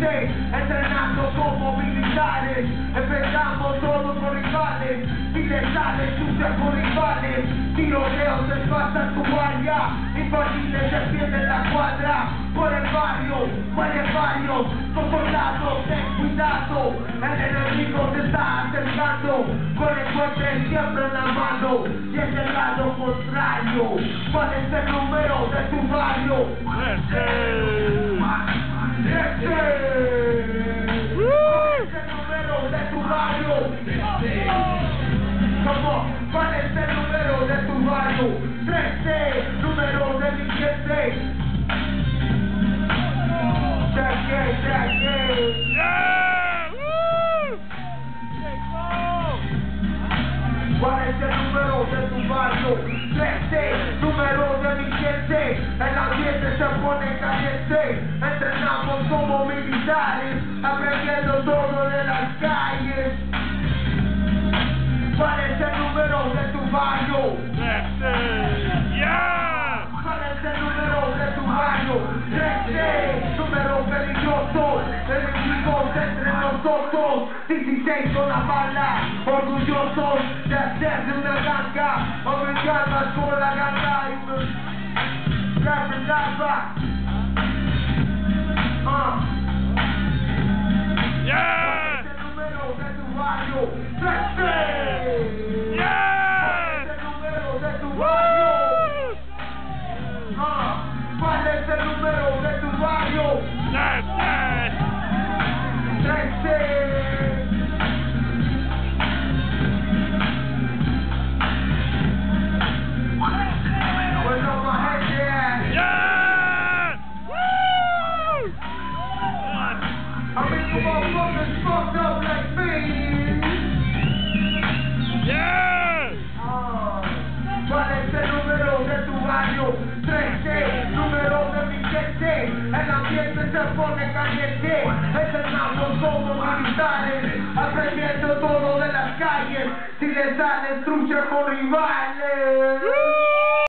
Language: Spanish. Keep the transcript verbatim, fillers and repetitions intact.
siete entrenando como militares, enfrentamos todos con rivales, militares, sucias con rivales, tiroteos se pasa tu área, infantiles se pierde la cuadra, por el barrio, mueren varios, son soldados, ten cuidado, el enemigo se está acercando, con el fuerte siempre en la mano, y es el lado contrario, ¿cuál es el número de tu barrio? ¡Este! ¡Este! ¿Cuál es el número de tu barrio? ¿Cómo? ¿Cuál es el número de tu barrio? trece, número de mi gente. Cheque, cheque. ¡Yeah! ¡Woo! ¿Cuál es el número de tu barrio? trece, número de mi gente. El ambiente se pone caliente. Entrenamos como militares, aprendiendo todo de las calles. ¿Cuál es el número de tu barrio? ¡Este! ¡Yeah! ¿Cuál es el número de tu barrio? trece, número peligroso, enemigos entre nosotros, dieciséis con la bala, orgullosos de hacer de una ganga, obligadas con la ganga y la verdad. Ah. ¡Yeah! ¿Cuál es el número de tu barrio? trece. ¡Yeah! ¿Cuál es el número de tu barrio? Ah. ¿Cuál es el número de tu barrio? ¡Este! trece. Bueno, más gente. ¡Yeah! ¡Woo! I mean, you motherfuckers fucked up like me. ¡Yeah! Ah. ¿Cuál es el número de tu barrio? trece, número de mi gente. El ambiente se pone caliente. Entrenamos como militares, aprendiendo todo de las calles. Si le sales trucha con rivales.